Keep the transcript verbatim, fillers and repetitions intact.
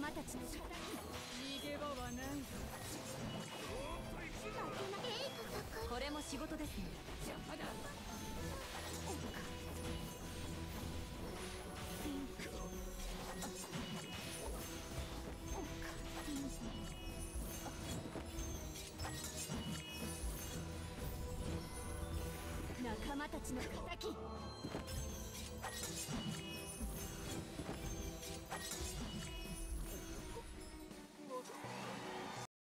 間たちの敵、逃げ場はない。これも仕事ですね。邪魔だ。仲間たちの敵。